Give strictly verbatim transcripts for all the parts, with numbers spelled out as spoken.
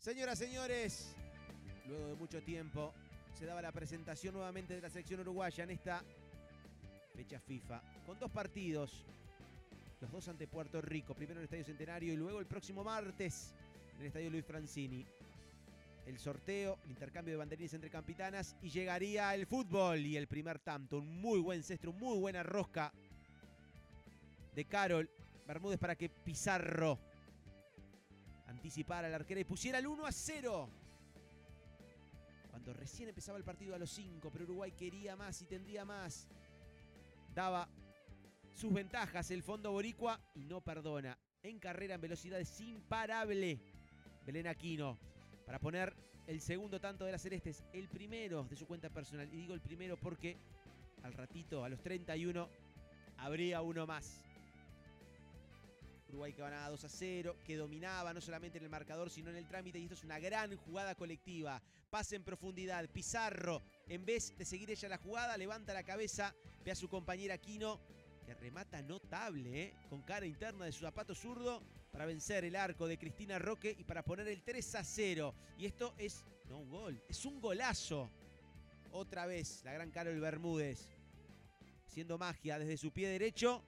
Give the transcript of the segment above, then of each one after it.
Señoras, señores, luego de mucho tiempo se daba la presentación nuevamente de la selección uruguaya en esta fecha FIFA, con dos partidos, los dos ante Puerto Rico, primero en el Estadio Centenario y luego el próximo martes en el Estadio Luis Francini. El sorteo, el intercambio de banderines entre capitanas y llegaría el fútbol y el primer tanto. Un muy buen cestro, muy buena rosca de Carol Bermúdez para que Pizarro anticipara a la arquera y pusiera el uno a cero. Cuando recién empezaba el partido a los cinco, pero Uruguay quería más y tendría más. Daba sus ventajas el fondo boricua y no perdona. En carrera, en velocidad, es imparable Belén Aquino para poner el segundo tanto de las celestes, el primero de su cuenta personal. Y digo el primero porque al ratito, a los treinta y uno, habría uno más. Uruguay que ganaba dos a cero, que dominaba no solamente en el marcador, sino en el trámite, y esto es una gran jugada colectiva. Pase en profundidad, Pizarro, en vez de seguir ella la jugada, levanta la cabeza, ve a su compañera Aquino, que remata notable, ¿eh? Con cara interna de su zapato zurdo, para vencer el arco de Cristina Roque y para poner el tres a cero. Y esto es, no un gol, es un golazo. Otra vez, la gran Carol Bermúdez, haciendo magia desde su pie derecho,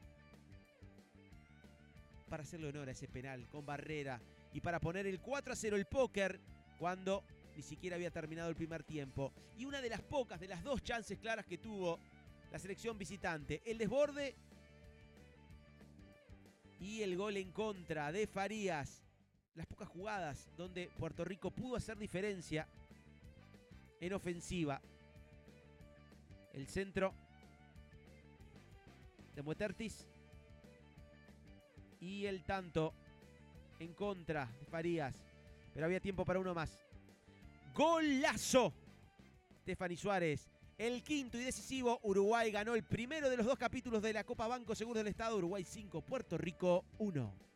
para hacerle honor a ese penal con barrera y para poner el cuatro a cero, el póker, cuando ni siquiera había terminado el primer tiempo. Y una de las pocas, de las dos chances claras que tuvo la selección visitante, el desborde y el gol en contra de Farías. Las pocas jugadas donde Puerto Rico pudo hacer diferencia en ofensiva. El centro de Muetertis y el tanto en contra de Farías. Pero había tiempo para uno más. ¡Golazo! Stephanie Suárez. El quinto y decisivo. Uruguay ganó el primero de los dos capítulos de la Copa Banco Seguro del Estado. Uruguay cinco, Puerto Rico uno.